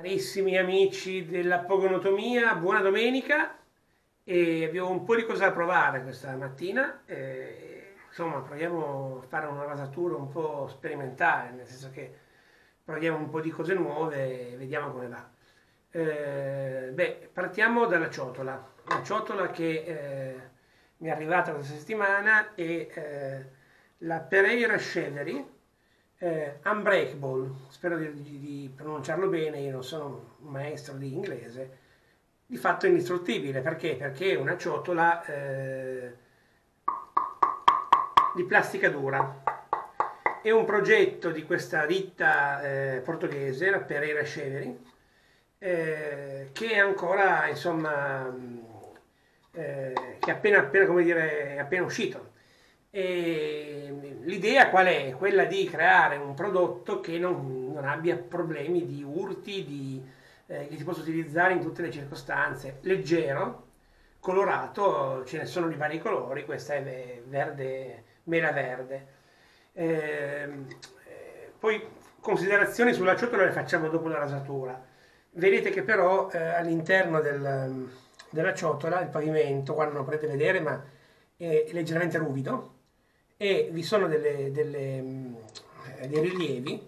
Carissimi amici della pogonotomia, buona domenica e abbiamo un po' di cose da provare questa mattina. Insomma, proviamo a fare una rasatura un po' sperimentale, nel senso che proviamo un po' di cose nuove e vediamo come va. Partiamo dalla ciotola. La ciotola che mi è arrivata questa settimana è la Pereira Scenery Unbreakable, spero di pronunciarlo bene, io non sono un maestro di inglese, di fatto è indistruttibile, perché? Perché è una ciotola di plastica dura. È un progetto di questa ditta portoghese, la Pereira Scenery, che è ancora, insomma, che è appena, come dire, è appena uscito. E l'idea qual è? Quella di creare un prodotto che non abbia problemi di urti, che si possa utilizzare in tutte le circostanze, leggero, colorato, ce ne sono di vari colori, questa è verde, mela verde. Poi considerazioni sulla ciotola le facciamo dopo la rasatura. Vedete che però all'interno della ciotola il pavimento, guarda, non potete vedere, ma è leggermente ruvido e vi sono dei rilievi,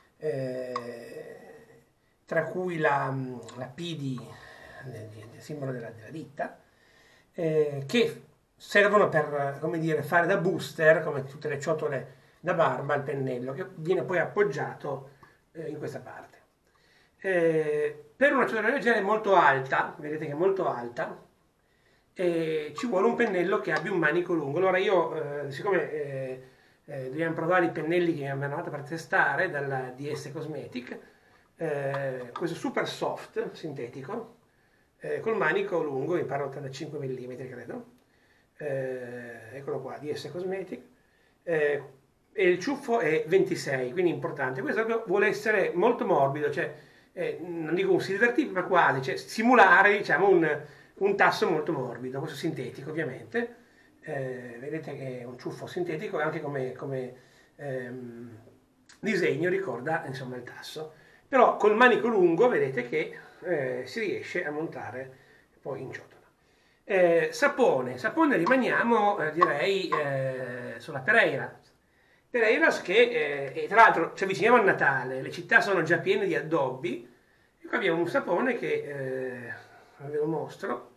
tra cui la P del simbolo della ditta, che servono per, come dire, fare da booster, come tutte le ciotole da barba, al pennello, che viene poi appoggiato in questa parte. Per una ciotola del genere molto alta, vedete che è molto alta, ci vuole un pennello che abbia un manico lungo. Allora io, siccome dobbiamo provare i pennelli che mi hanno dato per testare dalla DS Cosmetic, questo super soft sintetico, col manico lungo, mi pare 85 mm credo, eccolo qua, DS Cosmetic, e il ciuffo è 26, quindi importante. Questo vuole essere molto morbido, cioè non dico un silver tip, ma quasi, cioè simulare, diciamo, un tasso molto morbido, questo sintetico ovviamente. Vedete che è un ciuffo sintetico, anche come disegno ricorda, insomma, il tasso. Però col manico lungo vedete che si riesce a montare poi in ciotola. Sapone rimaniamo, direi, sulla Pereira. Pereiras che, tra l'altro, ci avviciniamo al Natale, le città sono già piene di addobbi, e qua abbiamo un sapone che, ve lo mostro,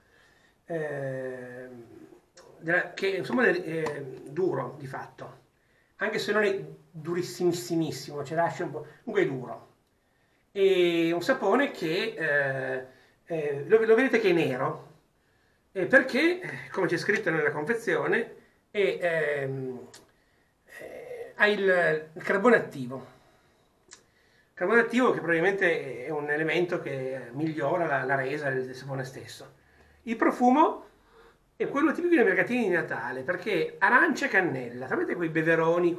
che insomma è duro di fatto, anche se non è durissimissimo, ce lascia un po', comunque è duro. E un sapone che, lo vedete che è nero, perché, come c'è scritto nella confezione, ha il carbone attivo. Carbone attivo che probabilmente è un elemento che migliora la resa del sapone stesso. Il profumo è quello tipico dei mercatini di Natale, perché arancia e cannella, sapete quei beveroni,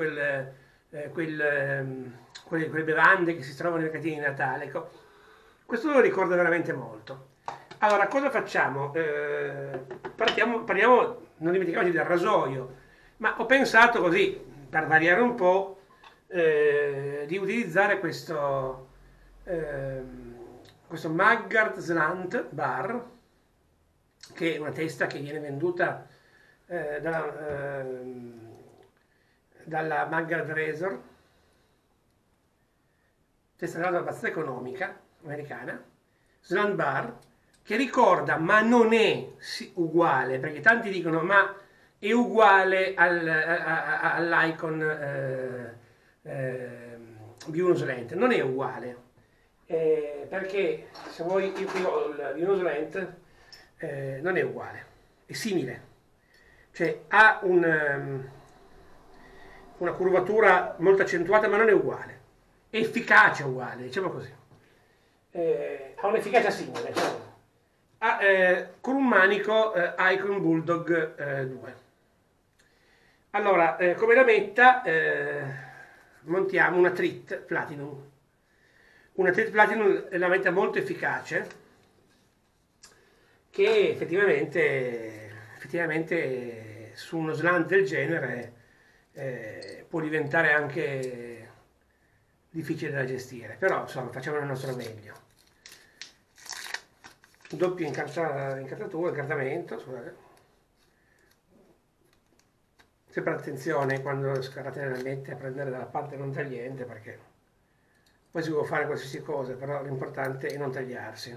quelle bevande che si trovano nei mercatini di Natale? Ecco, questo lo ricorda veramente molto. Allora, cosa facciamo? Parliamo, non dimentichiamoci del rasoio, ma ho pensato così, per variare un po', di utilizzare questo Maggard Slant Bar, che è una testa che viene venduta dalla Maggard Razor, testa tra l'altro abbastanza economica, americana, Slant Bar, che ricorda, ma non è uguale, perché tanti dicono, ma è uguale all'Icon Venus Lent. Non è uguale, perché se vuoi, io qui ho il Venus Lent, non è uguale, è simile, cioè ha una curvatura molto accentuata, ma non è uguale, è efficace uguale, diciamo così. Ha un'efficacia simile, diciamo. Con un manico Icon Bulldog 2. Allora, come lametta montiamo una Trit Platinum. Una Trit Platinum è una lametta molto efficace, che effettivamente su uno slant del genere può diventare anche difficile da gestire, però insomma facciamo il nostro meglio. doppio incartamento, scusate. Sempre attenzione quando scarrate nella lente a prendere dalla parte non tagliente, perché poi si può fare qualsiasi cosa, però l'importante è non tagliarsi.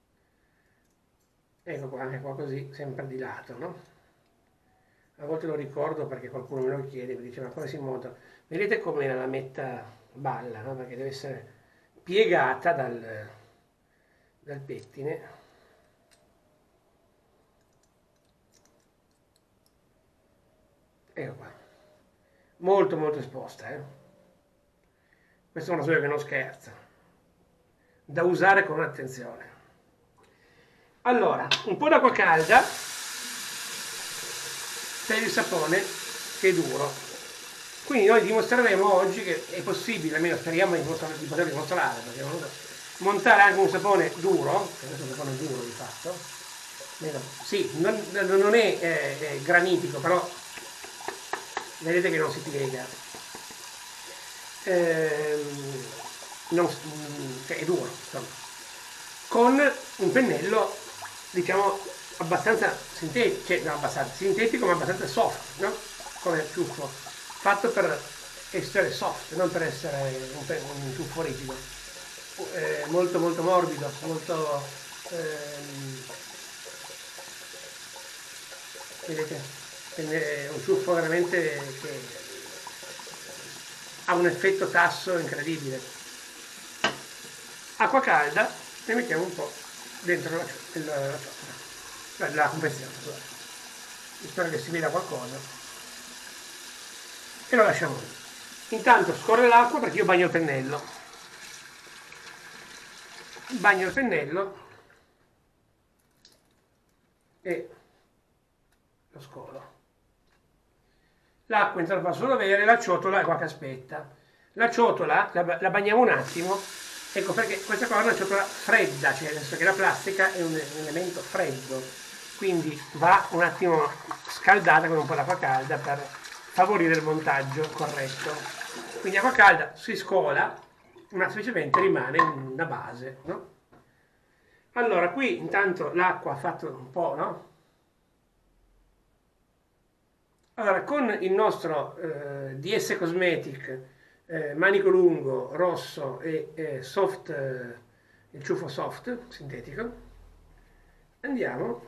Ecco qua, anche qua così, sempre di lato, no? A volte lo ricordo perché qualcuno me lo chiede, mi dice ma come si monta? Vedete come la lametta balla, no? Perché deve essere piegata dal pettine. Ecco qua, molto molto esposta, eh? Questa è una misura che non scherza, da usare con attenzione. Allora, un po' d'acqua calda per il sapone che è duro. Quindi noi dimostreremo oggi che è possibile, almeno speriamo di poter dimostrare, perché montare anche un sapone duro, questo è un sapone duro di fatto, sì, non è granitico, però vedete che non si piega, cioè è duro, insomma, con un pennello, diciamo, abbastanza sintetico, cioè no, abbastanza sintetico ma abbastanza soft, no? Come ciuffo, fatto per essere soft, non per essere un ciuffo rigido, molto molto morbido, molto vedete, è un ciuffo veramente che ha un effetto tasso incredibile. Acqua calda e mettiamo un po' dentro la ciotola, la confezione, spero che si veda qualcosa, e lo lasciamo lì. Intanto scorre l'acqua perché io bagno il pennello e lo scolo. L'acqua intanto fa solo avere, la ciotola è qua che aspetta. La ciotola la bagniamo un attimo, ecco perché questa qua è una ciotola fredda, cioè nel senso che la plastica è un elemento freddo, quindi va un attimo scaldata con un po' d'acqua calda per favorire il montaggio corretto. Quindi acqua calda si scola, ma semplicemente rimane una base, no? Allora, qui intanto l'acqua ha fatto un po', no? Allora, con il nostro DS Cosmetic manico lungo, rosso e soft, il ciuffo soft, sintetico, andiamo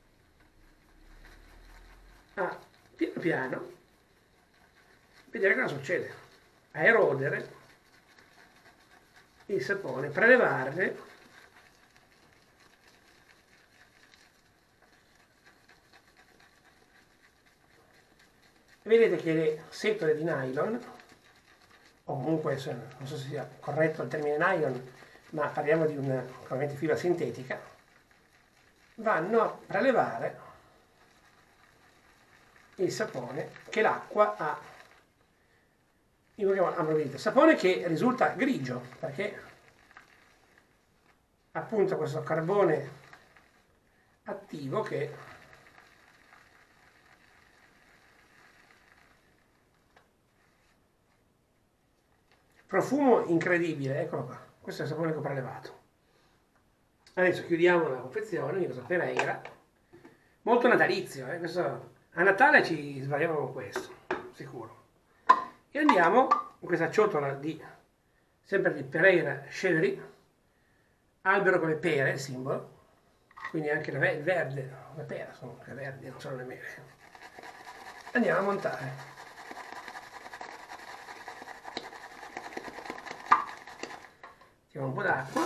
a piano piano vedere cosa succede, a erodere il sapone, prelevarne vedete che le setole di nylon, o comunque non so se sia corretto il termine nylon, ma parliamo di una probabilmente fibra sintetica, vanno a prelevare il sapone che l'acqua ha, io lo chiamo ammorbidito, sapone che risulta grigio perché appunto questo carbone attivo che profumo incredibile, eccolo qua, questo è il sapone che ho prelevato. Adesso chiudiamo la confezione di questo Pereira, molto natalizio, questo, a Natale ci svariamo con questo, sicuro. E andiamo in questa ciotola sempre di Pereira Chevry, albero con le pere, il simbolo, quindi anche il verde, le pere sono anche verdi, non sono le mele. Andiamo a montare. Mettiamo un po' d'acqua.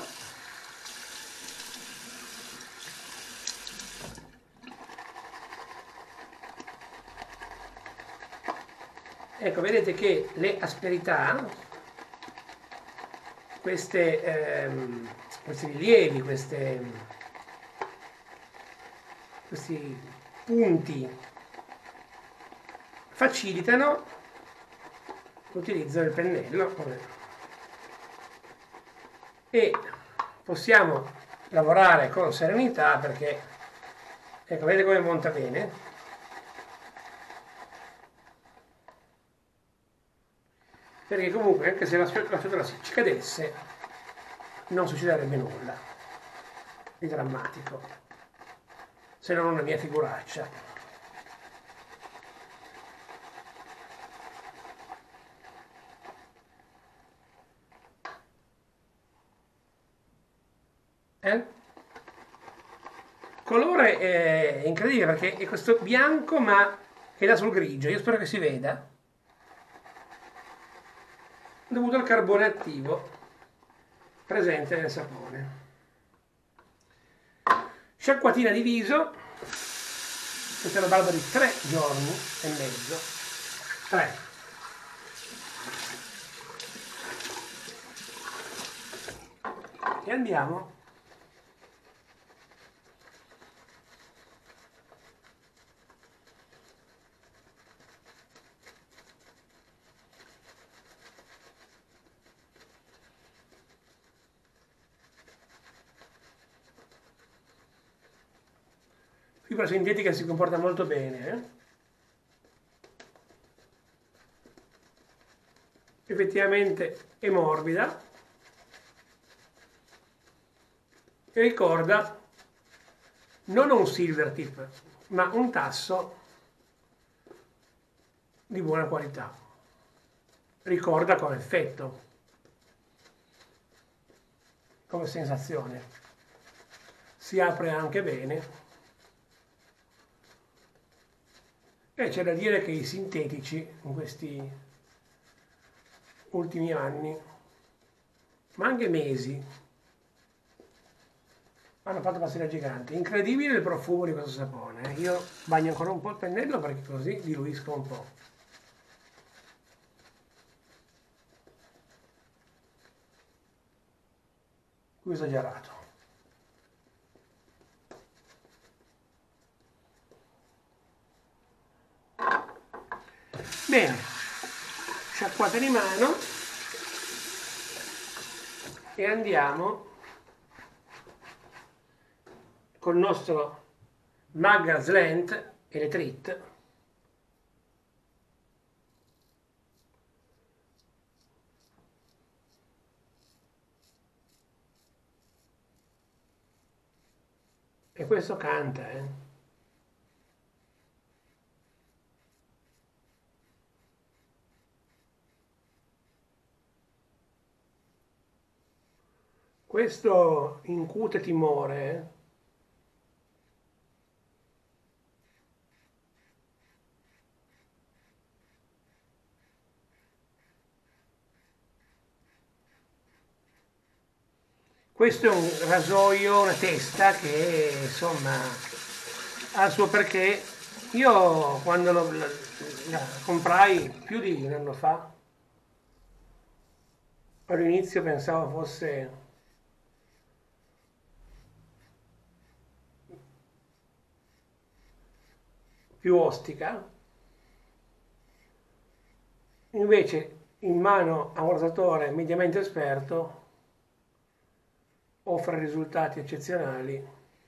Ecco, vedete che le asperità, questi rilievi, questi punti facilitano l'utilizzo del pennello e possiamo lavorare con serenità perché, ecco, vedete come monta bene. Perché comunque anche se la ciotola ci cadesse non succederebbe nulla. di drammatico, se non una mia figuraccia. Colore è incredibile perché è questo bianco ma che dà sul grigio, io spero che si veda, dovuto al carbone attivo presente nel sapone. Sciacquatina di viso, questa è la barba di 3 giorni e mezzo, 3. E andiamo fibra sintetica, si comporta molto bene, effettivamente è morbida e ricorda non un silver tip ma un tasso di buona qualità, ricorda come effetto, come sensazione, si apre anche bene. E c'è da dire che i sintetici in questi ultimi anni, ma anche mesi, hanno fatto passare giganti. Incredibile il profumo di questo sapone. Io bagno ancora un po' il pennello perché così diluisco un po'. Più esagerato. Bene, sciacquata di mano e andiamo col nostro Magga Slant Electrit e questo canta, Questo incute timore, Questo è un rasoio, una testa che insomma ha il suo perché. Io quando la comprai più di un anno fa, all'inizio pensavo fosse più ostica, invece in mano a un rasatore mediamente esperto offre risultati eccezionali,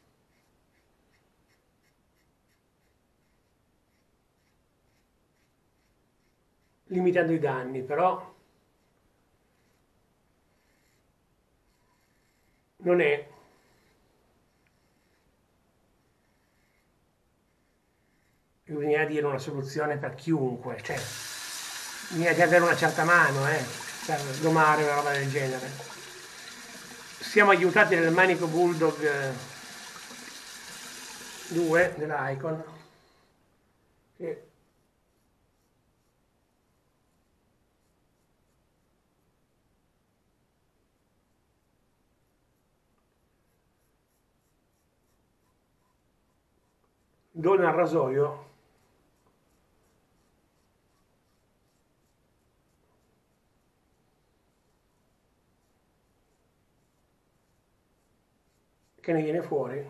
limitando i danni, però non è bisogna dire una soluzione per chiunque, cioè bisogna di avere una certa mano per domare una roba del genere. Siamo aiutati dal Manico Bulldog 2 dell'Icon che dona al rasoio che ne viene fuori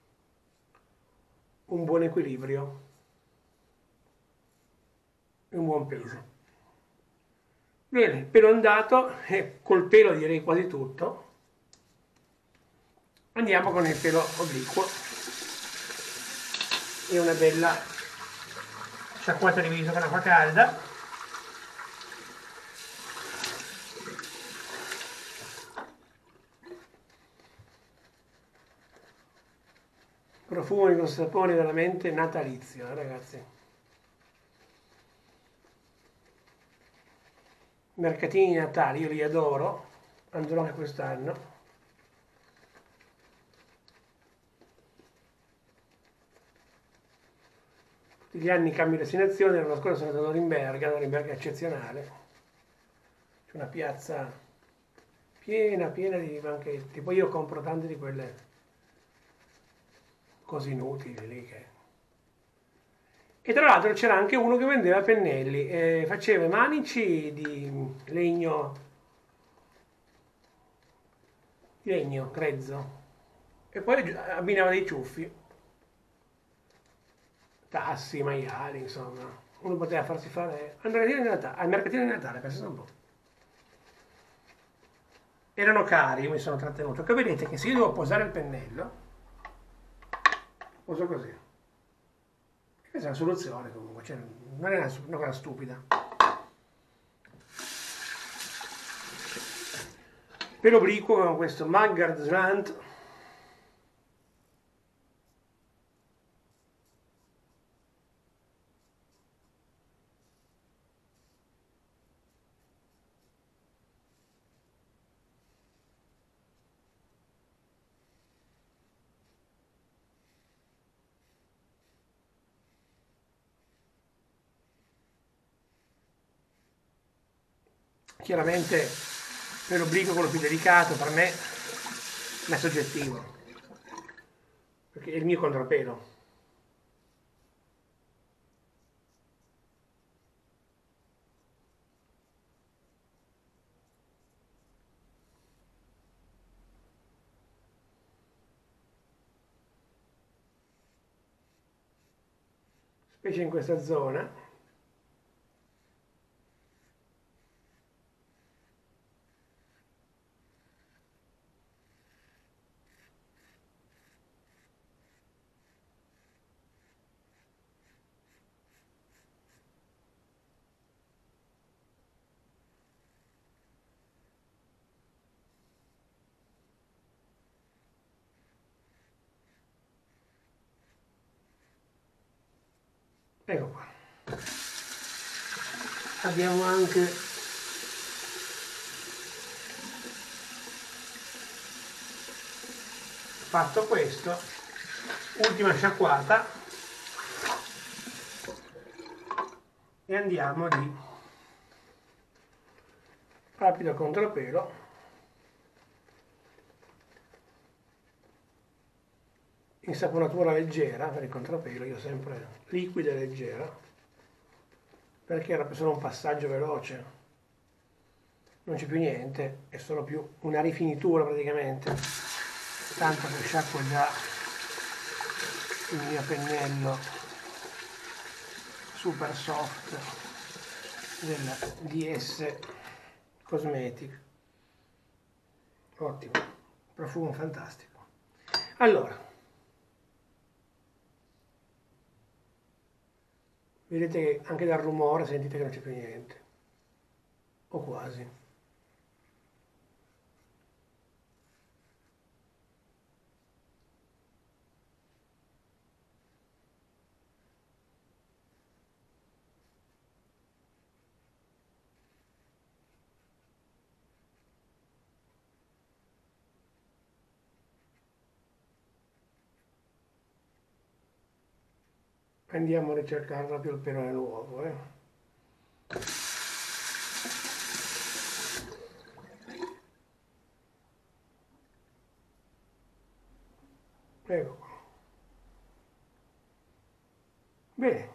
un buon equilibrio e un buon peso. Bene, pelo andato e col pelo direi quasi tutto. Andiamo con il pelo obliquo e una bella sciacquata di viso con acqua calda. Profumo con sapore veramente natalizio, ragazzi. Mercatini di Natale, io li adoro, andrò anche quest'anno. Tutti gli anni cambio destinazione, l'anno scorso sono andato a Norimberga è eccezionale. C'è una piazza piena, piena di banchetti. Poi io compro tante di quelle cose inutili lì che... E tra l'altro c'era anche uno che vendeva pennelli, faceva manici di legno grezzo, e poi abbinava dei ciuffi, tassi, maiali, insomma. Uno poteva farsi fare al mercatino di Natale, pensa un po'. Erano cari, io mi sono trattenuto, che vedete che se io devo posare il pennello, poso così. Questa è una soluzione comunque, cioè, non è una cosa stupida. Per obliquo con questo Maggard Slant. Chiaramente per l'obliquo quello più delicato per me è soggettivo, perché è il mio contrapelo. Specie in questa zona. Ecco qua. Abbiamo anche fatto questo, ultima sciacquata e andiamo di rapido contrapelo. Insaponatura leggera per il contrapelo, io sempre liquida e leggera, perché era solo un passaggio veloce, non c'è più niente, è solo più una rifinitura praticamente, tanto che sciacquo già il mio pennello super soft della DS Cosmetic. Ottimo, profumo fantastico. Allora, vedete che anche dal rumore sentite che non c'è più niente, o quasi. Andiamo a ricercare proprio il perone nuovo. Ecco qua. Bene.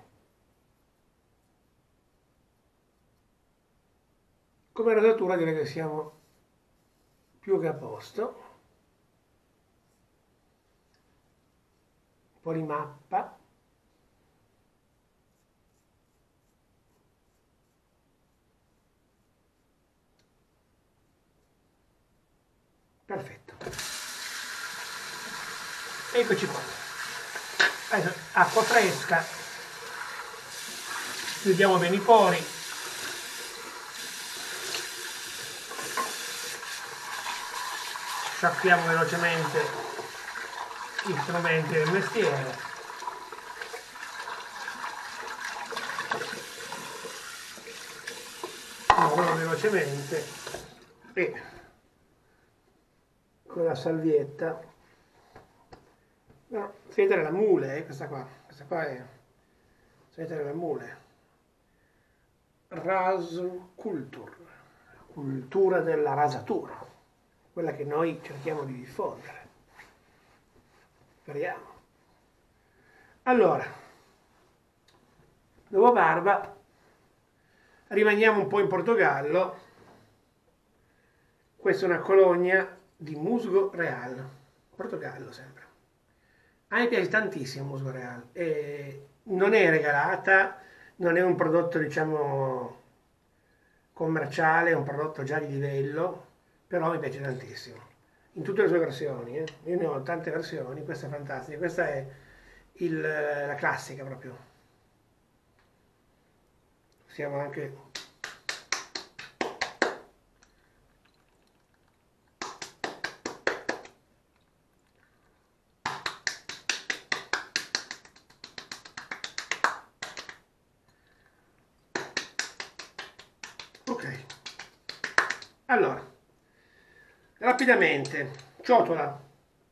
Come rosatura direi che siamo più che a posto. Un po' di mappa. Perfetto. Eccoci qua. Adesso acqua fresca. Chiudiamo bene i pori. Sciacquiamo velocemente gli strumenti del mestiere. Lavoro velocemente e con la salvietta. No, salvietta della mule, questa qua è salvietta della mule. Rasculture, cultura della rasatura, quella che noi cerchiamo di diffondere. Speriamo. Allora, dopo barba, rimaniamo un po' in Portogallo. Questa è una colonia di musgo real, Portogallo sempre. A me piace tantissimo il musgo real. Non è regalata, non è un prodotto, diciamo, commerciale, è un prodotto già di livello, però mi piace tantissimo. In tutte le sue versioni, eh. Io ne ho tante versioni, questa è fantastica, questa è la classica proprio. Siamo anche... Ok, allora, rapidamente, ciotola,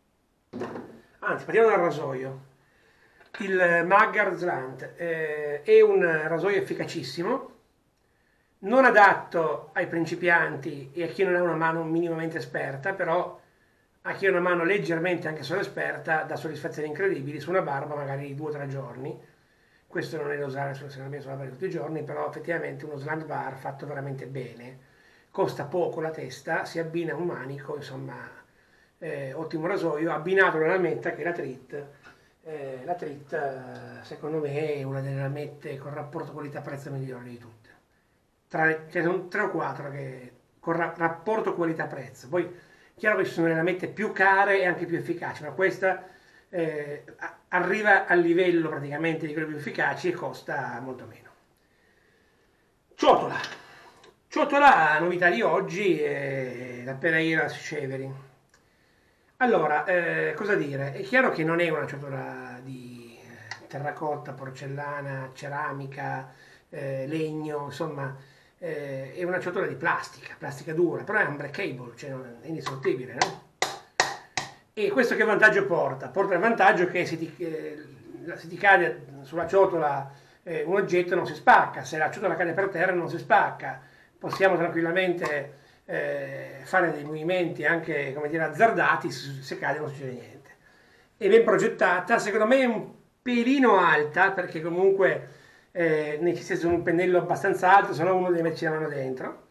anzi partiamo dal rasoio. Il Maggar Slant è un rasoio efficacissimo, non adatto ai principianti e a chi non ha una mano minimamente esperta, però a chi ha una mano leggermente anche solo esperta dà soddisfazioni incredibili su una barba magari di 2 o 3 giorni. Questo non è da usare sulla barba tutti i giorni, però effettivamente uno slant bar fatto veramente bene, costa poco la testa, si abbina a un manico, insomma, ottimo rasoio, abbinato a una lametta che è la Trit. La Trit secondo me è una delle lamette con rapporto qualità-prezzo migliori di tutte. Ce ne sono 3 o 4 che con rapporto qualità-prezzo. Poi chiaro che ci sono le lamette più care e anche più efficaci, ma questa arriva al livello praticamente di quelle più efficaci e costa molto meno. Ciotola. Ciotola, novità di oggi, è la Pereira Sceveri. Allora, cosa dire? È chiaro che non è una ciotola di terracotta, porcellana, ceramica, legno, insomma, è una ciotola di plastica dura, però è unbreakable, cioè è indistruttibile, no? E questo che vantaggio porta? Porta il vantaggio che se ti cade sulla ciotola un oggetto non si spacca, se la ciotola cade per terra non si spacca, possiamo tranquillamente fare dei movimenti anche, come dire, azzardati, se cade non succede niente. È ben progettata, secondo me è un pelino alta, perché comunque necessita di un pennello abbastanza alto, se no uno deve metterci la mano dentro,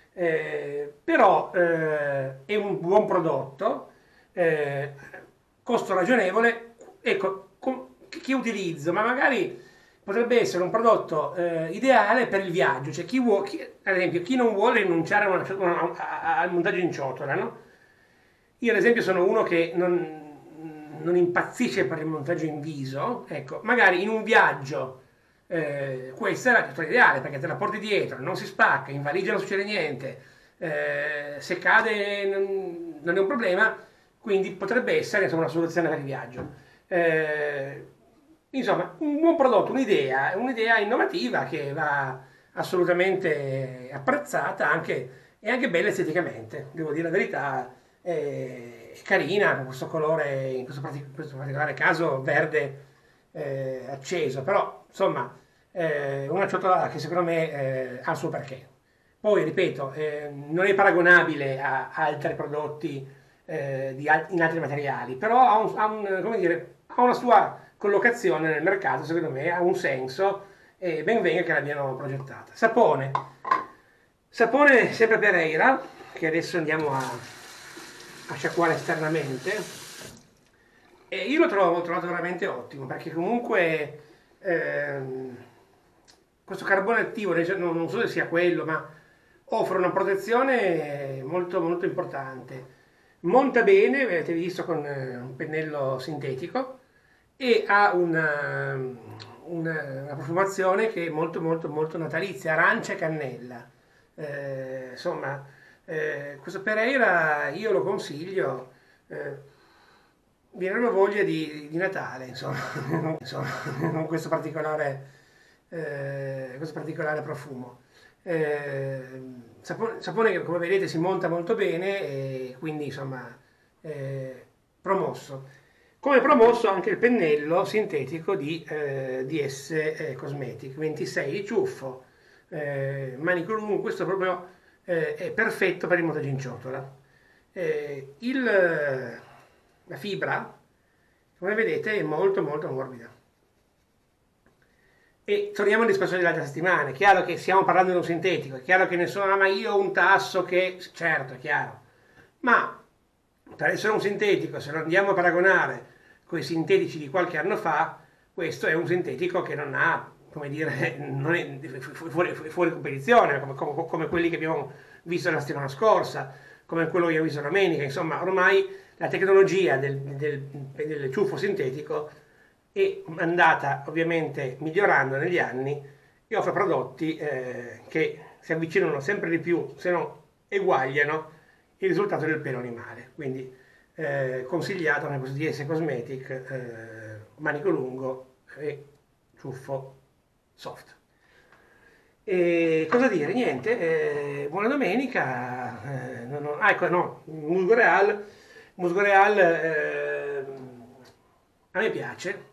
però è un buon prodotto, eh, costo ragionevole, ecco, che utilizzo, ma magari potrebbe essere un prodotto ideale per il viaggio, cioè ad esempio chi non vuole rinunciare al montaggio in ciotola, no? Io ad esempio sono uno che non impazzisce per il montaggio in viso, ecco, magari in un viaggio questa è la ciotola ideale perché te la porti dietro, non si spacca, in valigia non succede niente, se cade non è un problema, quindi potrebbe essere insomma, una soluzione per il viaggio. Insomma, un buon prodotto, un'idea innovativa che va assolutamente apprezzata e anche bella esteticamente, devo dire la verità, è carina con questo colore, in questo particolare caso verde acceso, però insomma una ciotola che secondo me ha il suo perché. Poi, ripeto, non è paragonabile a altri prodotti in altri materiali, però come dire, ha una sua collocazione nel mercato, secondo me ha un senso e ben venga che l'abbiano progettata. Sapone. Sapone sempre Pereira, che adesso andiamo a sciacquare esternamente. E io l'ho trovato veramente ottimo, perché comunque questo carbone attivo, non so se sia quello, ma offre una protezione molto, molto importante. Monta bene, avete visto con un pennello sintetico, e ha una profumazione che è molto, molto, molto natalizia, arancia e cannella. Insomma, questo Pereira io lo consiglio. viene voglia di Natale, insomma, insomma, con questo particolare profumo. Sapone che come vedete si monta molto bene e quindi insomma promosso. Come promosso anche il pennello sintetico di DS Cosmetic 26 di ciuffo, manico lungo, questo proprio è perfetto per il montaggio in ciotola. La fibra, come vedete, è molto molto morbida. E torniamo al discorso delle altre settimane. È chiaro che stiamo parlando di un sintetico, è chiaro che nessuno, ma io ho un tasso che, certo, è chiaro, ma per essere un sintetico, se lo andiamo a paragonare con i sintetici di qualche anno fa, questo è un sintetico che non ha, come dire, non è fuori competizione, come quelli che abbiamo visto la settimana scorsa, come quello che abbiamo visto domenica. Insomma, ormai la tecnologia del ciuffo sintetico è andata ovviamente migliorando negli anni e offre prodotti che si avvicinano sempre di più, se non eguagliano il risultato del pelo animale. Quindi consigliato nel questo DS Cosmetic manico lungo e ciuffo soft. E cosa dire? Niente, buona domenica. Ecco, no, Musgo Real a me piace,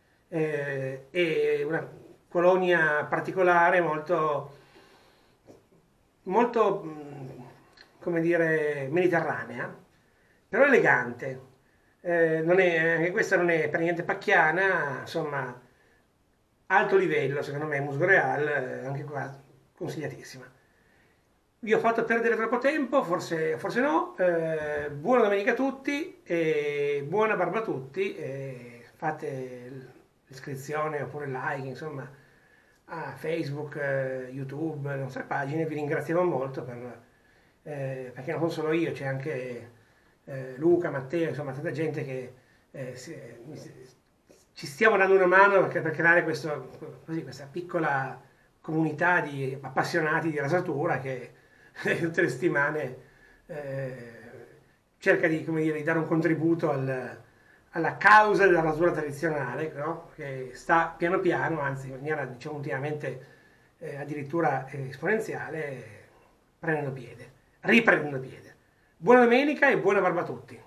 è una colonia particolare, molto, come dire, mediterranea, però elegante. Anche questa non è per niente pacchiana, insomma, alto livello, secondo me, Musgo Real, anche qua consigliatissima. Vi ho fatto perdere troppo tempo, forse no. Buona domenica a tutti e buona barba a tutti. Fate l'iscrizione oppure il like, insomma, a Facebook, YouTube, le nostre pagine. Vi ringraziamo molto perché non sono solo io, c'è anche Luca, Matteo, insomma, tanta gente che ci stiamo dando una mano per creare questa piccola comunità di appassionati di rasatura che tutte le settimane cerca di, come dire, di dare un contributo alla causa della rasura tradizionale, no? Che sta piano piano, anzi in maniera diciamo ultimamente addirittura esponenziale, riprendendo piede. Buona domenica e buona barba a tutti!